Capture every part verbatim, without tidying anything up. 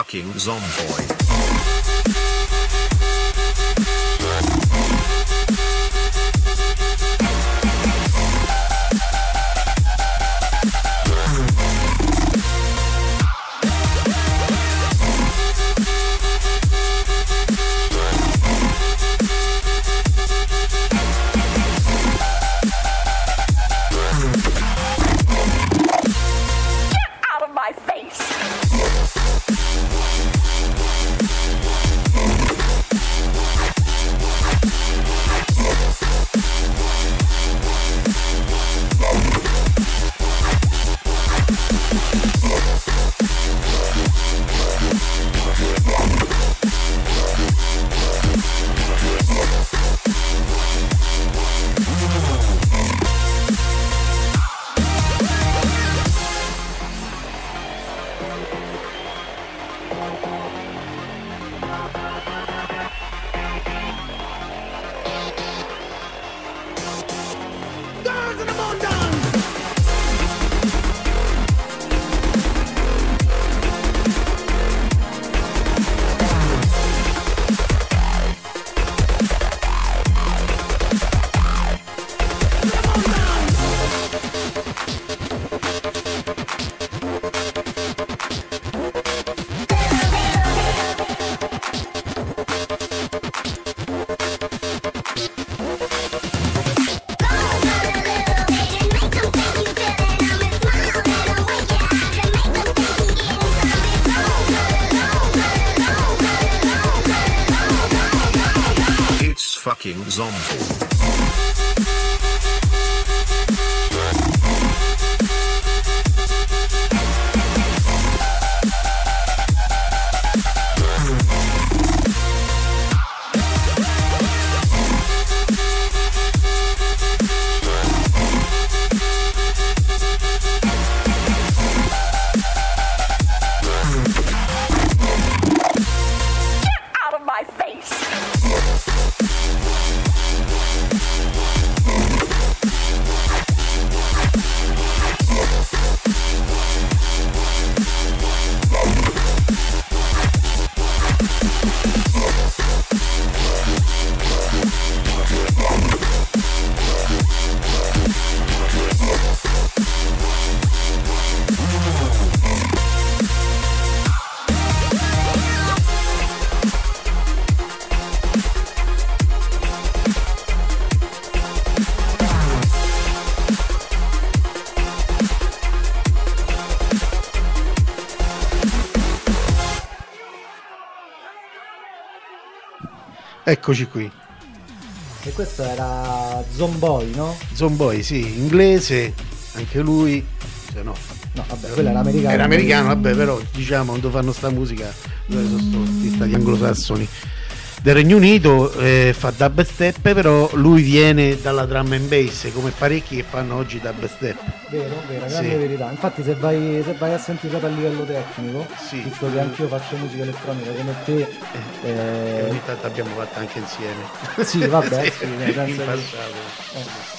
fucking Zomboy. Fucking Zomboy. Eccoci qui. E questo era Zomboy, no? Zomboy, sì, inglese, anche lui. Se no. No, vabbè, quello era americano. Era americano, vabbè, però diciamo quando fanno sta musica, dove sono sti stati anglosassoni del Regno Unito, eh, fa dubstep, però lui viene dalla drum and bass, come parecchi che fanno oggi dubstep. Vero, vero, grande sì. Verità. Infatti se vai, se vai a sentire a livello tecnico, sì, visto che anch'io faccio musica elettronica come te, eh, eh, ogni tanto abbiamo fatto anche insieme. Sì, vabbè, sì, sì, in passato. Eh.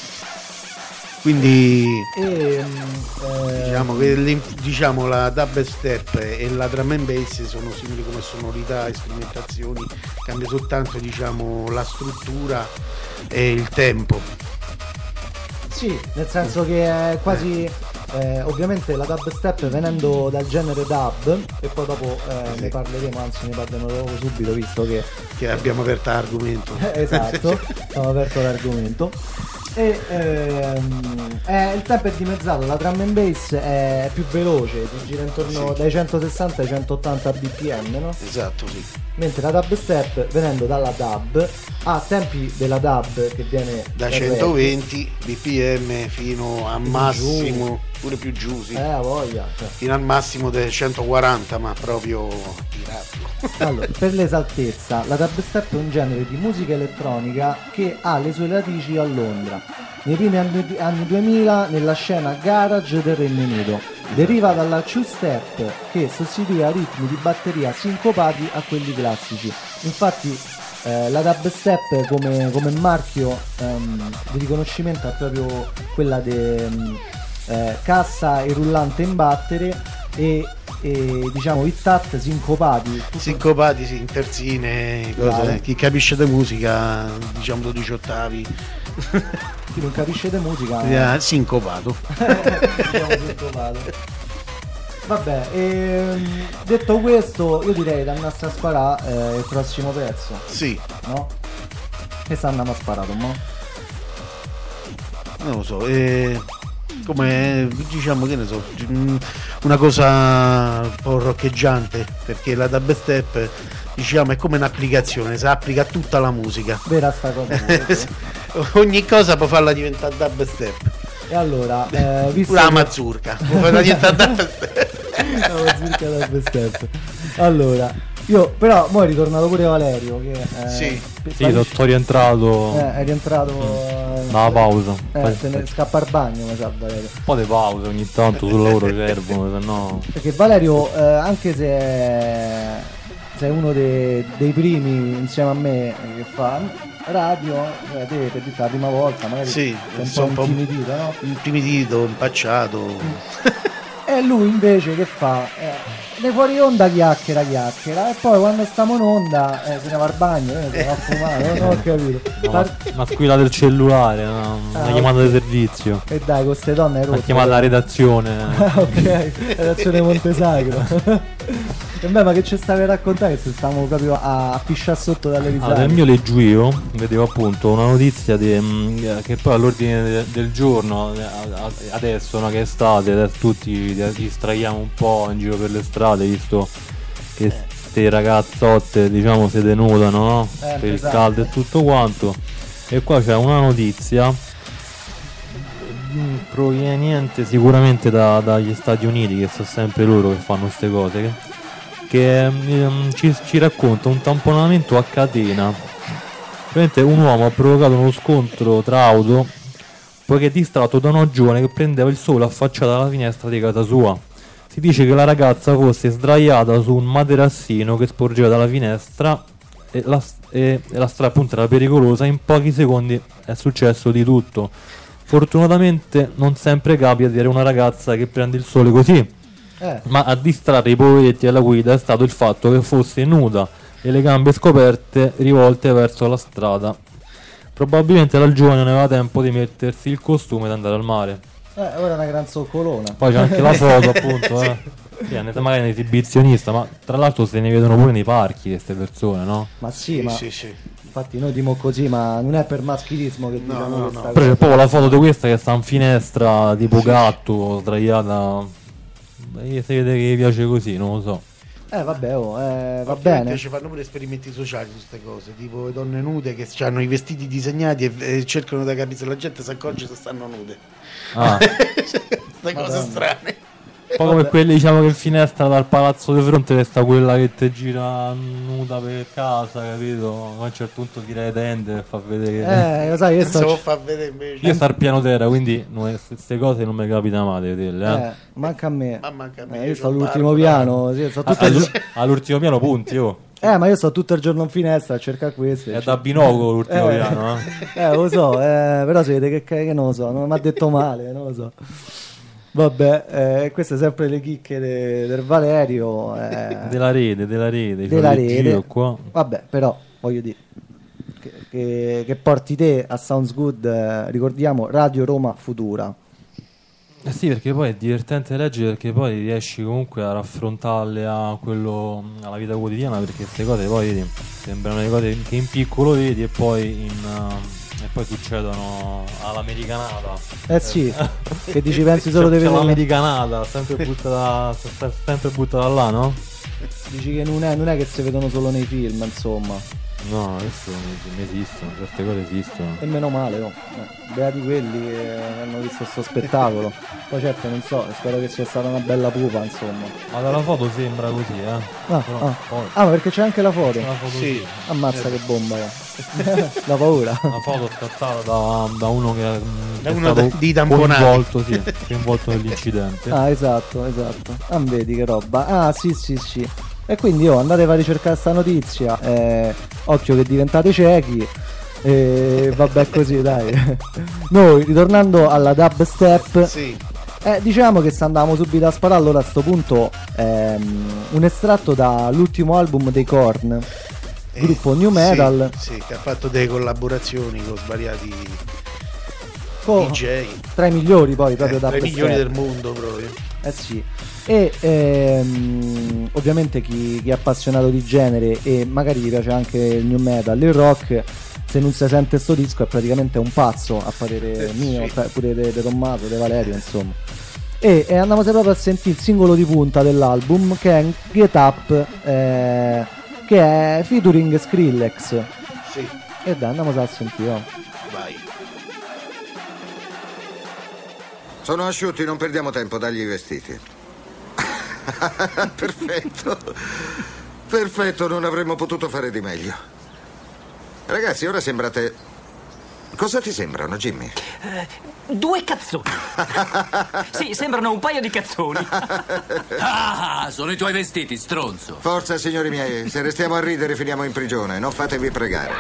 Quindi e, diciamo che diciamo la dubstep e la drum and bass sono simili come sonorità e strumentazioni, cambia soltanto diciamo la struttura e il tempo. Sì, nel senso che è quasi eh, ovviamente la dubstep venendo dal genere dub, e poi dopo eh, sì. ne parleremo, anzi ne parleremo proprio subito, visto che, che abbiamo aperto l'argomento. Esatto, abbiamo aperto l'argomento. E ehm, è, il tempo è dimezzato, la drum and bass è più veloce, ti gira intorno sì. dai centosessanta ai centottanta bpm, no? Esatto, sì. Mentre la dubstep, venendo dalla dub, ha tempi della dub che viene da centoventi bpm fino a massimo giù. Pure più giù, sì. Eh, a voglia, cioè. Fino al massimo del centoquaranta, ma proprio tirato. Allora, per l'esattezza, la dubstep è un genere di musica elettronica che ha le sue radici a Londra. Nei primi anni, anni duemila nella scena garage del Regno Unito. Deriva dalla two-step che sostituiva ritmi di batteria sincopati a quelli classici. Infatti eh, la dubstep come, come marchio ehm, di riconoscimento è proprio quella de, eh, cassa e rullante in battere e e diciamo i tat sincopati. Sincopati, sì, in terzine, cose. Vale. Chi capisce di musica, diciamo dodici ottavi. Chi non capisce di musica Eh, sincopato. diciamo sincopato. Vabbè, ehm, detto questo, io direi di andare a sparare eh, il prossimo pezzo, Sì, no? Che sta andando a sparare, no? non lo so, eh, come diciamo, che ne so, mm, una cosa un po' roccheggiante, perché la dubstep, diciamo, è come un'applicazione, si applica a tutta la musica. Vera sta cosa. Ogni cosa può farla diventare dubstep. E allora, eh, visto Pure la che- mazzurca può farla diventare dubstep. La mazzurca dubstep. Allora, io però mo è ritornato pure Valerio che eh, Sì. per- Sì, sono rientrato eh, è rientrato eh, dalla pausa. eh, Poi- se ne scappa al bagno, mi sa Valerio. Un po' di pausa ogni tanto sul lavoro servono, se no. Perché Valerio, eh, anche se è, se è uno dei, dei primi insieme a me eh, che fa radio, eh, te per dire la prima volta, magari Sì, sei un sono po' un po' intimidito, no? Intimidito, impacciato. E lui invece che fa? Eh, ne fuori onda chiacchiera chiacchiera e poi quando stiamo in onda eh, se ne va al bagno, eh, se ne va a fumare, non ho capito. No, Par- ma squilla del cellulare, no? Una Ah, chiamata ok. di servizio. E dai, con queste donne hai Una rotto. chiamata alla redazione. Ah, ok, redazione Montesagro. E beh, ma che ci stavi a raccontare? Che stavamo proprio a, a pisciare sotto dalle risate. Allora, nel mio leggiu io vedevo appunto una notizia di, mh, che poi all'ordine de- del giorno, eh, a- a- adesso no, che è estate, adesso tutti ti distraiamo un po' in giro per le strade, visto che queste ragazzotte diciamo si denudano, no? Eh, Per il esatto. caldo e tutto quanto. E qua c'è una notizia mh, proveniente sicuramente da- dagli Stati Uniti, che sono sempre loro che fanno queste cose, che, che ehm, ci, ci racconta un tamponamento a catena. Praticamente un uomo ha provocato uno scontro tra auto poiché distratto da una giovane che prendeva il sole affacciata alla finestra di casa sua. Si dice che la ragazza fosse sdraiata su un materassino che sporgeva dalla finestra e la, e, e la strada appunto era pericolosa. In pochi secondi è successo di tutto. Fortunatamente non sempre capita di avere una ragazza che prende il sole così, Eh, ma a distrarre i poveretti alla guida è stato il fatto che fosse nuda e le gambe scoperte rivolte verso la strada. Probabilmente la giovane non aveva tempo di mettersi il costume ed andare al mare. eh, ora è una gran zoccolona. Poi c'è anche la foto appunto, eh. Sì, è magari un esibizionista, ma tra l'altro se ne vedono pure nei parchi queste persone, no? Ma sì, Sì, ma sì, sì. infatti noi dimo così, ma non è per maschilismo che No, diciamo no, questa no. cosa. Però c'è proprio la foto di questa che sta in finestra tipo gatto, sdraiata. E si vede che gli piace così, non lo so. Eh vabbè, oh, eh, va Ovviamente bene. ci fanno pure esperimenti sociali su queste cose, tipo le donne nude che hanno i vestiti disegnati e, e cercano di capire se la gente si accorge se stanno nude. Ah. Queste cose Madonna. strane. Un po' come quelli, diciamo che in finestra dal palazzo di fronte resta quella che te gira nuda per casa, capito? Ma a un certo punto tira le tende per far vedere che... Eh, lo sai, io Non si sto... può far vedere invece. Io sto al piano terra, quindi queste cose non mi capita mai di vederle, eh. Eh, manca a me. Ma manca a me, Eh, io io sto c'ho all'ultimo barba. piano, sì, sto Ah, tutto il allu- gio- all'ultimo piano punti, oh. eh, ma io sto tutto il giorno in finestra a cercare queste. È da binocolo l'ultimo Eh. piano, eh. Eh, lo so, eh, però si vede che, che, che non lo so, non mi ha detto male, non lo so. Vabbè, eh, queste sempre le chicche de- del Valerio. eh, Della rete, della rete, c'ho della il giro rete. qua. Vabbè, però voglio dire che, che- che porti te a Sounds Good, eh, ricordiamo Radio Roma Futura. Eh sì, perché poi è divertente leggere, perché poi riesci comunque a raffrontarle a quello, alla vita quotidiana, perché queste cose poi vedi, sembrano le cose che in piccolo vedi e poi in, uh, e poi succedono all'americanata. Eh sì, che dici pensi solo di C'è vedere. l'americanata, sempre buttata, se- sempre buttata là, no? Dici che non è, non è che si vedono solo nei film, insomma. No, adesso non esistono, certe cose esistono. E meno male, oh. Eh, beati quelli che hanno visto sto spettacolo. Poi certo non so, spero che sia stata una bella pupa, insomma. Ma dalla foto sembra così, eh. Ah, Però ah. poi Ah, ma perché c'è anche la foto? una foto Sì. Ammazza che bomba, eh. La paura. Una foto scattata da, da uno che, mm, Da che uno è stato de- di tamponati. coinvolto, sì, coinvolto nell'incidente. Ah, esatto, esatto. Ah, vedi che roba. Ah, sì, sì, sì. E quindi oh, andatevi a ricercare sta notizia. Eh, occhio che diventate ciechi. E vabbè così, dai. Noi, ritornando alla dubstep, Sì. Eh, diciamo che se andavamo subito a sparare, allora a sto punto ehm, un estratto dall'ultimo album dei Korn, Eh, gruppo new metal, sì, sì, che ha fatto delle collaborazioni con svariati con D J, tra i migliori poi proprio eh, da tra i migliori Best del mondo proprio. Eh sì. E ehm, ovviamente chi, chi è appassionato di genere e magari gli piace anche il new metal, il rock, se non si sente sto disco è praticamente un pazzo, a parere Eh, mio, sì. pure di Tommaso, di Valerio, insomma. E, e andiamo proprio a sentire il singolo di punta dell'album, che è Get Up, eh, che è featuring Skrillex. Sì, E dai, andiamo a sentire. Oh. vai. Sono asciutti, non perdiamo tempo, dagli i vestiti. Perfetto. Perfetto, non avremmo potuto fare di meglio. Ragazzi, ora sembrate... Cosa ti sembrano, Jimmy? Eh, due cazzoni. Sì, sembrano un paio di cazzoni. Ah, sono i tuoi vestiti, stronzo. Forza, signori miei, se restiamo a ridere finiamo in prigione, non fatevi pregare.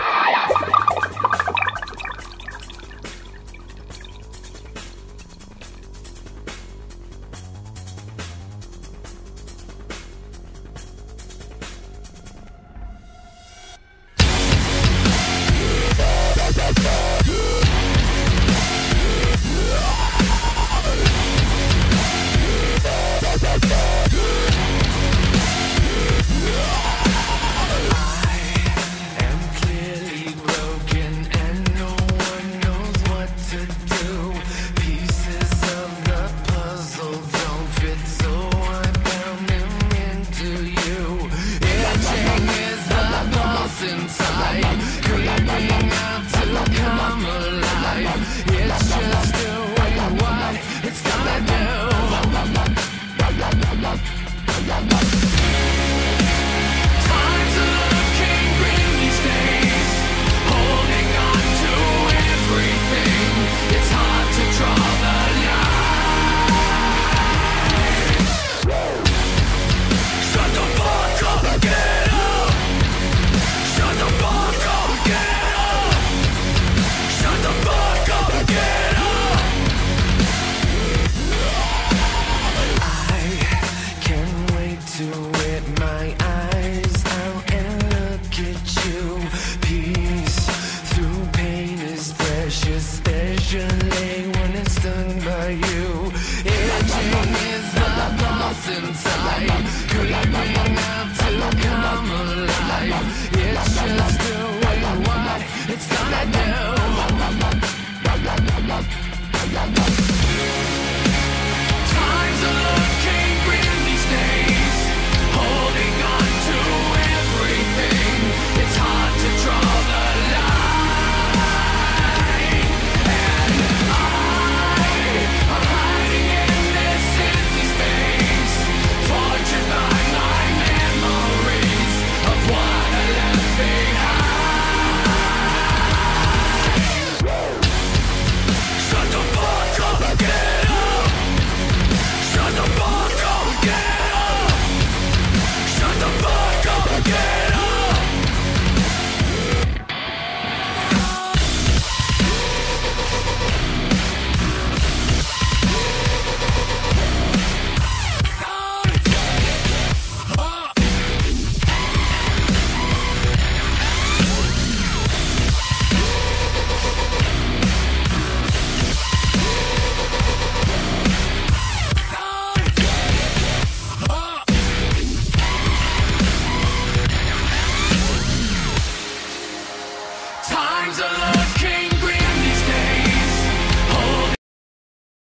It's gonna do.